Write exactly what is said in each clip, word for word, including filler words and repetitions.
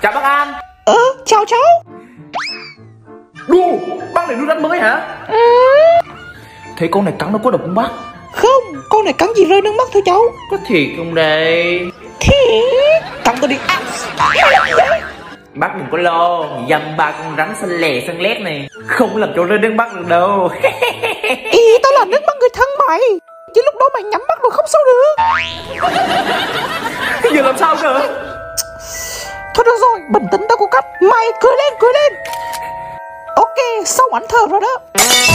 Chào bác An. Ờ, chào cháu. Đu, bác này nuôi rắn mới hả? Ừ. Thế con này cắn nó có độc không bác? Không, con này cắn gì rơi nước mắt thôi cháu. Có thiệt không đây? Thiệt. Cắn tôi đi. À. Bác đừng có lo, dăm ba con rắn xanh lè xanh lét này không làm cho rơi nước mắt được đâu. Ý, tao là nước mắt người thân mày, chứ lúc đó mày nhắm mắt rồi không sao được. Giờ làm sao cơ? Thôi được rồi, bình tĩnh, tao có cách. Mày cười lên, cười lên. Ok, xong ảnh thờ rồi đó.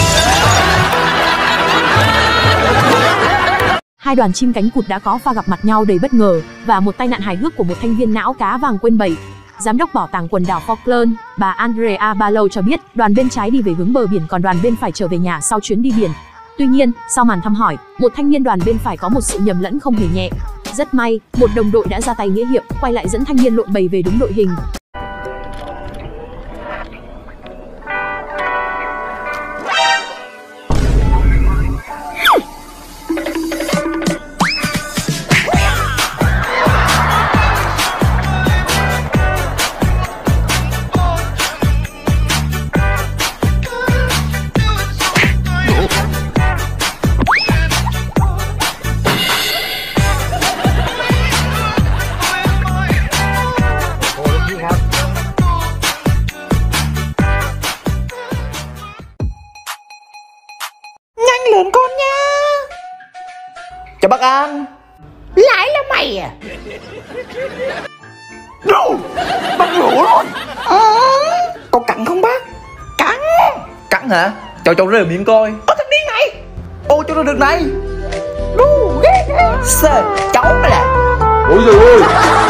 Hai đoàn chim cánh cụt đã có pha gặp mặt nhau đầy bất ngờ và một tai nạn hài hước của một thanh viên não cá vàng quên bẩy. Giám đốc bảo tàng quần đảo Falkland, bà Andrea Barlow cho biết, đoàn bên trái đi về hướng bờ biển còn đoàn bên phải trở về nhà sau chuyến đi biển. Tuy nhiên, sau màn thăm hỏi, một thanh niên đoàn bên phải có một sự nhầm lẫn không hề nhẹ. Rất may, một đồng đội đã ra tay nghĩa hiệp, quay lại dẫn thanh niên lộn bầy về đúng đội hình. Lên con nha. Chào bác An. Lại là mày à? Đâu? Bác ngủ rồi. À, có cắn không bác? Cắn. Cắn hả? Cho cháu rơi miệng coi. Ơ thằng điên này. Ô cháu rơi được này. Đu ghê ghê. Sơ, cháu mày là. Ôi giời ơi.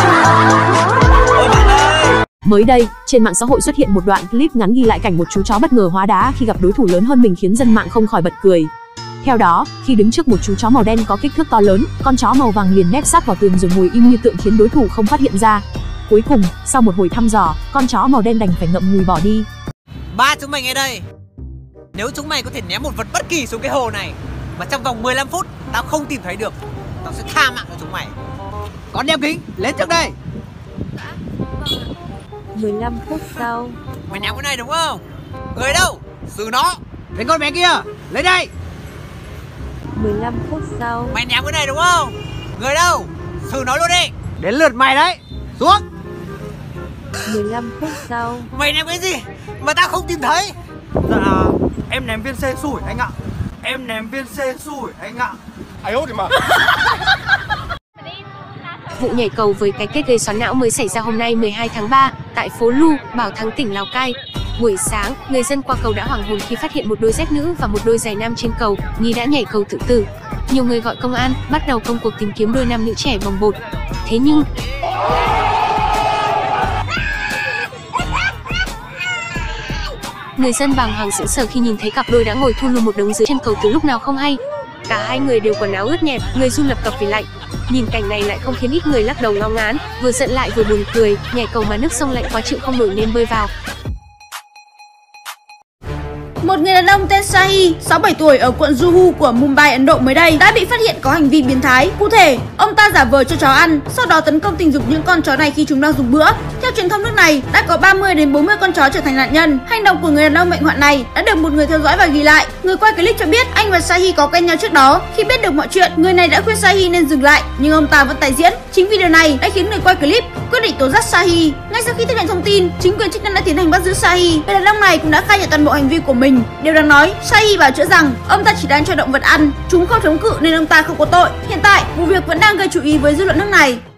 Mới đây, trên mạng xã hội xuất hiện một đoạn clip ngắn ghi lại cảnh một chú chó bất ngờ hóa đá khi gặp đối thủ lớn hơn mình khiến dân mạng không khỏi bật cười. Theo đó, khi đứng trước một chú chó màu đen có kích thước to lớn, con chó màu vàng liền nép sát vào tường rồi ngồi im như tượng khiến đối thủ không phát hiện ra. Cuối cùng, sau một hồi thăm dò, con chó màu đen đành phải ngậm ngùi bỏ đi. Ba chúng mày nghe đây. Nếu chúng mày có thể ném một vật bất kỳ xuống cái hồ này mà trong vòng mười lăm phút tao không tìm thấy được, tao sẽ tha mạng cho chúng mày. Con đeo kính, lên trước đây. mười lăm phút sau. Mày ném cái này đúng không? Người đâu? Xử nó. Đến con bé kia, lấy đây. mười lăm phút sau. Mày ném cái này đúng không? Người đâu? Xử nó luôn đi. Đến lượt mày đấy. Xuống. mười lăm phút sau. Mày ném cái gì mà tao không tìm thấy? Dạ, em ném viên xe sủi anh ạ. Em ném viên xe sủi anh ạ. Ai ốt thì mà. Vụ nhảy cầu với cái kết gây xoắn não mới xảy ra hôm nay mười hai tháng ba tại phố Lu, Bảo Thắng, tỉnh Lào Cai. Buổi sáng, người dân qua cầu đã hoảng hồn khi phát hiện một đôi dép nữ và một đôi giày nam trên cầu, nghi đã nhảy cầu tự tử. Nhiều người gọi công an, bắt đầu công cuộc tìm kiếm đôi nam nữ trẻ bồng bột. Thế nhưng người dân bàng hoàng sững sờ khi nhìn thấy cặp đôi đã ngồi thu lu một đống dưới chân cầu từ lúc nào không hay. Cả hai người đều quần áo ướt nhẹp, người run lập cập vì lạnh. Nhìn cảnh này lại không khiến ít người lắc đầu ngao ngán, vừa giận lại vừa buồn cười, nhảy cầu mà nước sông lạnh quá chịu không nổi nên bơi vào. Một người đàn ông tên Sahi, sáu bảy tuổi ở quận Juhu của Mumbai, Ấn Độ mới đây đã bị phát hiện có hành vi biến thái. Cụ thể, ông ta giả vờ cho chó ăn, sau đó tấn công tình dục những con chó này khi chúng đang dùng bữa. Theo truyền thông nước này, đã có ba mươi đến bốn mươi con chó trở thành nạn nhân. Hành động của người đàn ông bệnh hoạn này đã được một người theo dõi và ghi lại. Người quay clip cho biết anh và Sahi có quen nhau trước đó. Khi biết được mọi chuyện, người này đã khuyên Sahi nên dừng lại, nhưng ông ta vẫn tái diễn. Chính vì điều này đã khiến người quay clip quyết định tố giác Sahi. Ngay sau khi tiếp nhận thông tin, chính quyền chức năng đã tiến hành bắt giữ Sahi. Người đàn ông này cũng đã khai nhận toàn bộ hành vi của mình. Điều đáng nói, Sahi bảo chữa rằng ông ta chỉ đang cho động vật ăn, chúng không chống cự nên ông ta không có tội. Hiện tại, vụ việc vẫn đang gây chú ý với dư luận nước này.